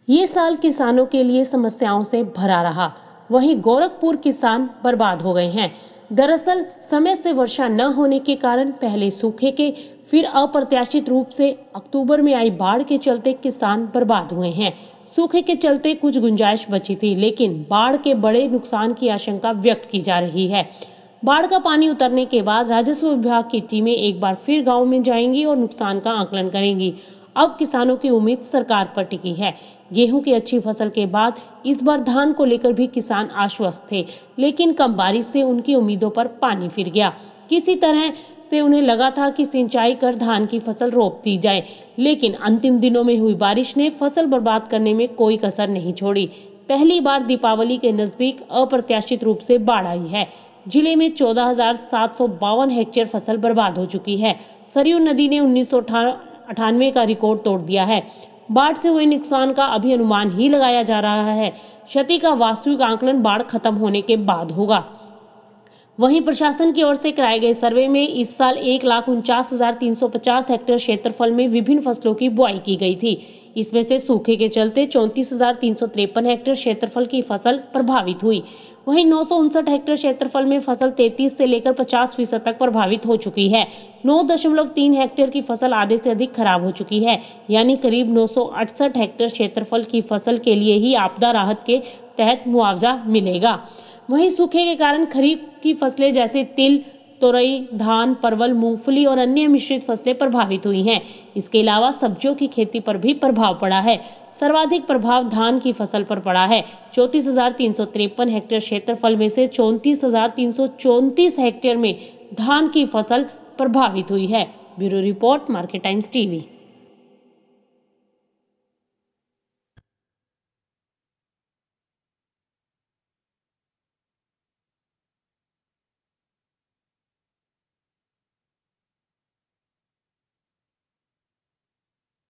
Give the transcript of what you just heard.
ये साल किसानों के लिए समस्याओं से भरा रहा। वहीं गोरखपुर किसान बर्बाद हो गए हैं। दरअसल समय से वर्षा न होने के कारण पहले सूखे के, फिर अप्रत्याशित रूप से अक्टूबर में आई बाढ़ के चलते किसान बर्बाद हुए हैं। सूखे के चलते कुछ गुंजाइश बची थी, लेकिन बाढ़ के बड़े नुकसान की आशंका व्यक्त की जा रही है। बाढ़ का पानी उतरने के बाद राजस्व विभाग की टीमें एक बार फिर गांव में जाएंगी और नुकसान का आकलन करेंगी। अब किसानों की उम्मीद सरकार पर टिकी है। गेहूं की अच्छी फसल के बाद इस बार धान को लेकर भी किसान आश्वस्त थे, लेकिन कम बारिश से उनकी उम्मीदों पर पानी फिर गया। किसी तरह से उन्हें लगा था कि सिंचाई कर धान की फसल रोप दी जाए, लेकिन अंतिम दिनों में हुई बारिश ने फसल बर्बाद करने में कोई कसर नहीं छोड़ी। पहली बार दीपावली के नजदीक अप्रत्याशित रूप से बाढ़ आई है। जिले में 14,752 हेक्टेयर फसल बर्बाद हो चुकी है। सरयू नदी ने 1998 का रिकॉर्ड तोड़ दिया है। बाढ़ से हुए नुकसान का अभी अनुमान ही लगाया जा रहा है। क्षति का वास्तविक आकलन बाढ़ खत्म होने के बाद होगा। वहीं प्रशासन की ओर से कराए गए सर्वे में इस साल 1,49,350 हेक्टेयर क्षेत्रफल में विभिन्न फसलों की बुआई की गई थी। इसमें से सूखे के चलते 34,353 हेक्टेयर क्षेत्रफल की फसल प्रभावित हुई। वहीं 959 हेक्टेयर क्षेत्रफल में फसल 33 से लेकर 50% तक प्रभावित हो चुकी है। 9.3 हेक्टेयर की फसल आधे से अधिक खराब हो चुकी है, यानी करीब 968 हेक्टेयर क्षेत्रफल की फसल के लिए ही आपदा राहत के तहत मुआवजा मिलेगा। वहीं सूखे के कारण खरीफ की फसलें जैसे तिल, तोरई, धान, परवल, मूंगफली और अन्य मिश्रित फसलें प्रभावित हुई हैं। इसके अलावा सब्जियों की खेती पर भी प्रभाव पड़ा है। सर्वाधिक प्रभाव धान की फसल पर पड़ा है। 34,353 हेक्टेयर क्षेत्रफल में से 34,334 हेक्टेयर में धान की फसल प्रभावित हुई है। Bureau report, Market Times TV.